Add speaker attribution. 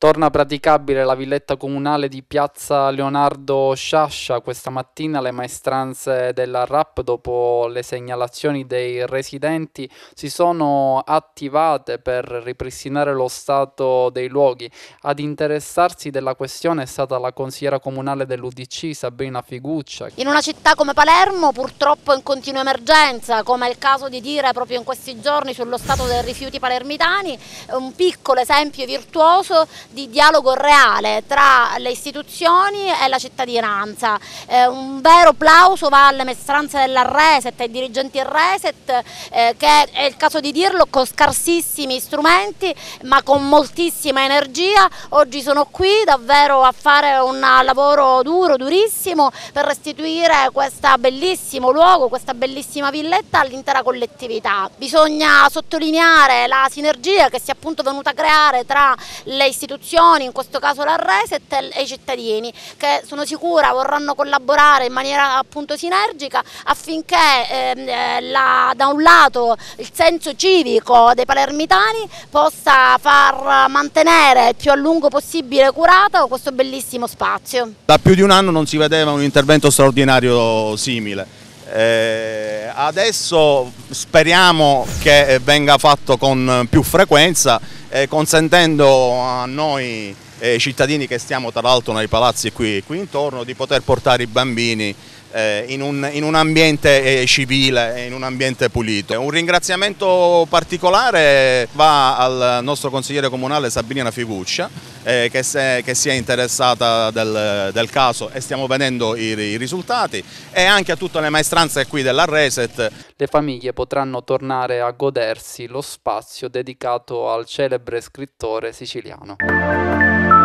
Speaker 1: Torna praticabile la villetta comunale di Piazza Leonardo Sciascia. Questa mattina le maestranze della RAP, dopo le segnalazioni dei residenti, si sono attivate per ripristinare lo stato dei luoghi. Ad interessarsi della questione è stata la consigliera comunale dell'UDC Sabrina Figuccia.
Speaker 2: In una città come Palermo, purtroppo in continua emergenza, come è il caso di dire proprio in questi giorni sullo stato dei rifiuti palermitani, è un piccolo esempio virtuoso di dialogo reale tra le istituzioni e la cittadinanza. Un vero plauso va alle maestranze della Reset, ai dirigenti Reset, che è il caso di dirlo, con scarsissimi strumenti ma con moltissima energia. Oggi sono qui davvero a fare un lavoro durissimo per restituire questo bellissimo luogo, questa bellissima villetta all'intera collettività. Bisogna sottolineare la sinergia che si è appunto venuta a creare tra le istituzioni, in questo caso la Reset, e i cittadini, che sono sicura vorranno collaborare in maniera appunto sinergica affinché da un lato il senso civico dei palermitani possa far mantenere il più a lungo possibile curato questo bellissimo spazio.
Speaker 3: Da più di un anno non si vedeva un intervento straordinario simile. Adesso speriamo che venga fatto con più frequenza, consentendo a noi cittadini che stiamo tra l'altro nei palazzi qui intorno di poter portare i bambini in un ambiente civile, in un ambiente pulito. Un ringraziamento particolare va al nostro consigliere comunale Sabrina Figuccia, che si è interessata del caso, e stiamo vedendo i risultati, e anche a tutte le maestranze qui della Reset.
Speaker 1: Le famiglie potranno tornare a godersi lo spazio dedicato al celebre scrittore siciliano.